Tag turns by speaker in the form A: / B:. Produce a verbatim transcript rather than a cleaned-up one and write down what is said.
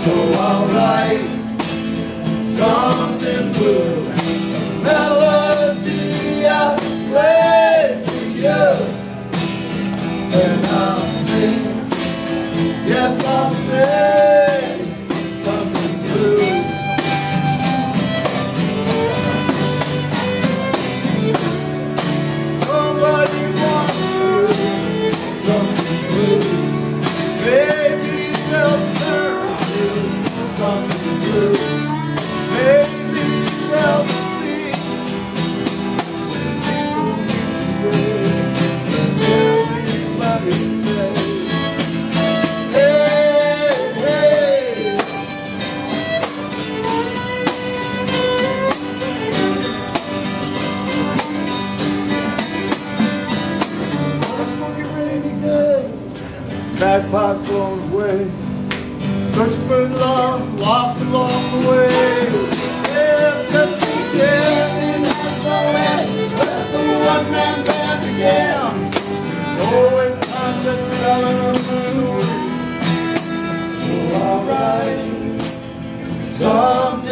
A: I'll write something blue, a melody I'll play for you. And I'll sing, yes I'll sing something blue. Nobody wants to, something blue. Maybe they'll turn to something blue. Maybe they'll see everybody say, hey, hey. On a funky rainy day, bagpipes blown away, searching for love, lost along the way. Yeah, just again in that way, let the one-man band began. There's always time to tell them. So I'll write something.